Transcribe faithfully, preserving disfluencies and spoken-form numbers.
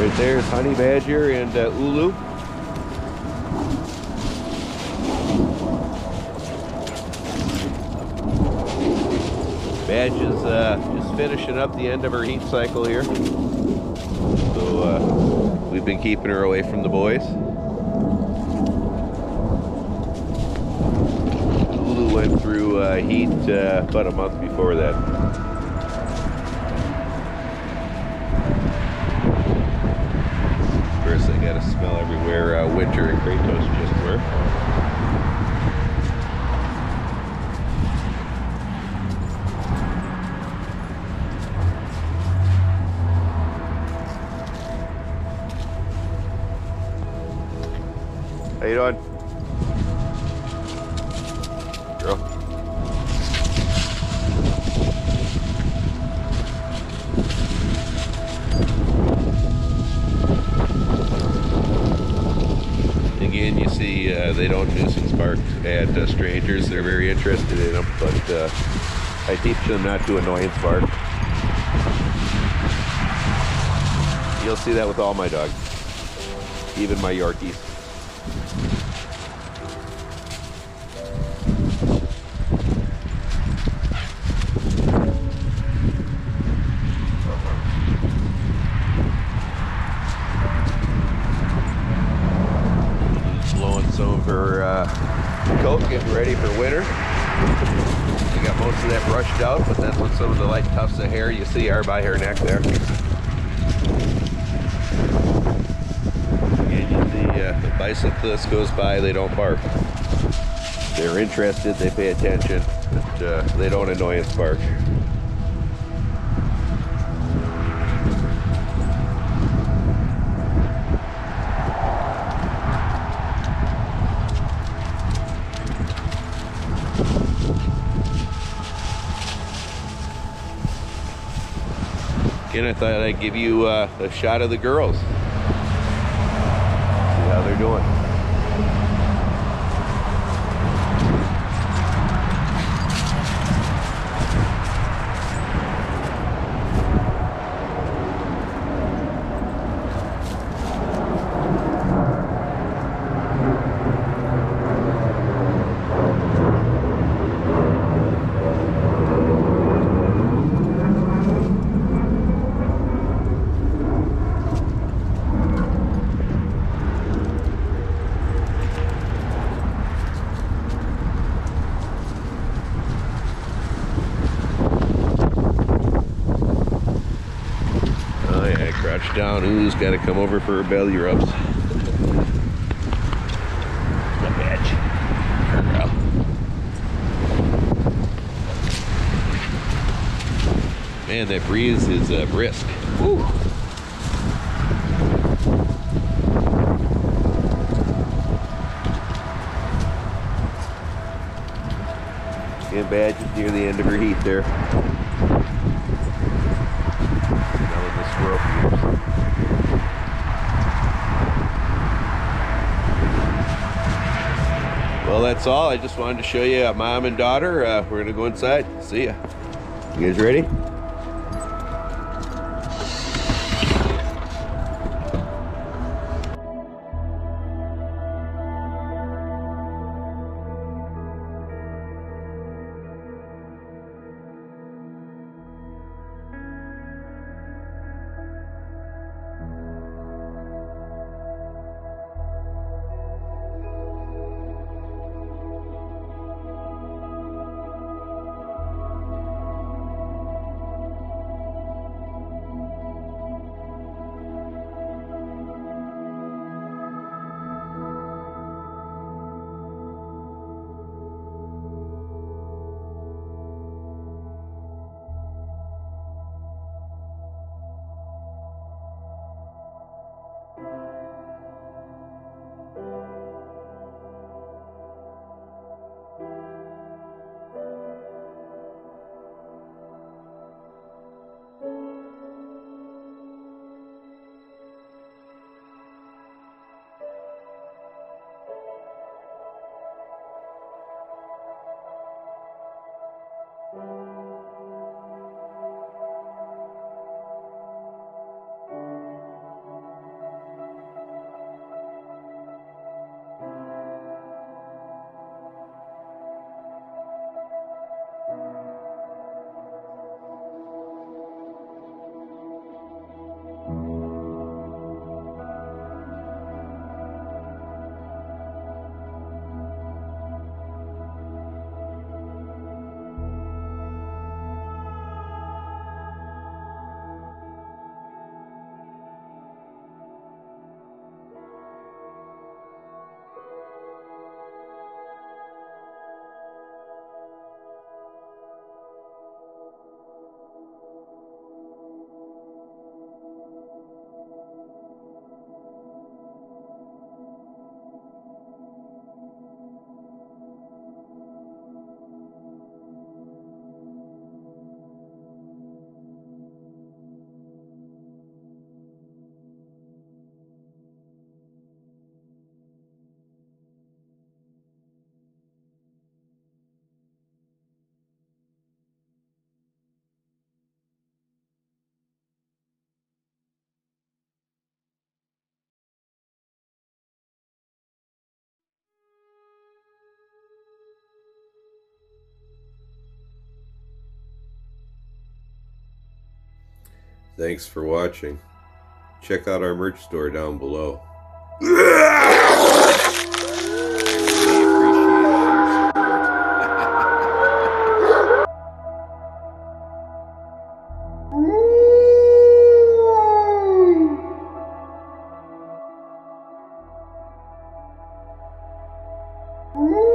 Right there's Honey Badger and uh, Ulu. Badge is uh, just finishing up the end of her heat cycle here. So uh, we've been keeping her away from the boys. Ulu went through uh, heat uh, about a month before that. Of course, I got a smell everywhere uh, Winter and Kratos just were. How you doing? Girl. Again, you see uh, they don't nuisance bark at uh, strangers. They're very interested in them, but uh, I teach them not to annoyance bark. You'll see that with all my dogs, even my Yorkies. Some of her uh, coat getting ready for winter. We got most of that brushed out, but then with some of the light tufts of hair you see are by her neck there. Again, you see uh, the bicyclist goes by, they don't bark. They're interested, they pay attention, but uh, they don't annoyance bark. Again, I thought I'd give you uh, a shot of the girls. See how they're doing. Crouch down. Ulu's got to come over for her belly rubs. The badge. Girl. Man, that breeze is uh, brisk. Woo. And Badge is near the end of her heat there. Well, that's all. I just wanted to show you a mom and daughter. Uh, we're gonna go inside. See ya. You guys ready? Thanks for watching. Check out our merch store down below. Mm-hmm.